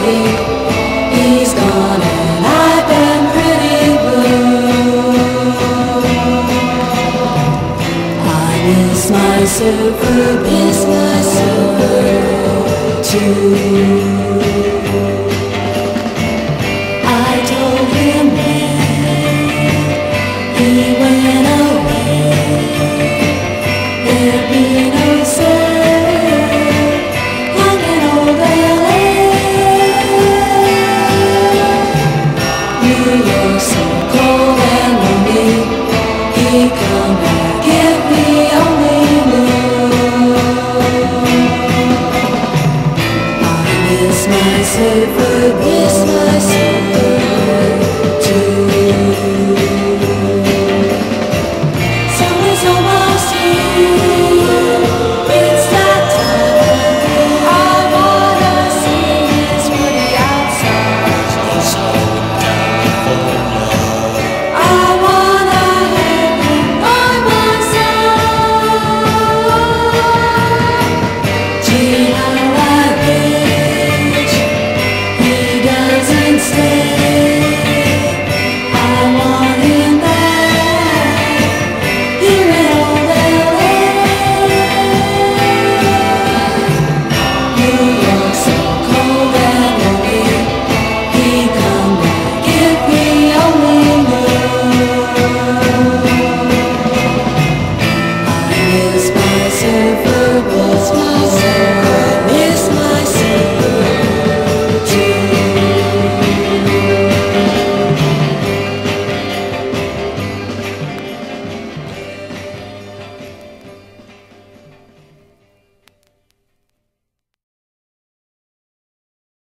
He's gone and I've been pretty blue. I miss my surfer, miss my surfer too. I told him when he went away, there'd be no surf hung in old LA. New York so cold and lonely, he come back if he only knew. I miss my surfer, miss my surfer.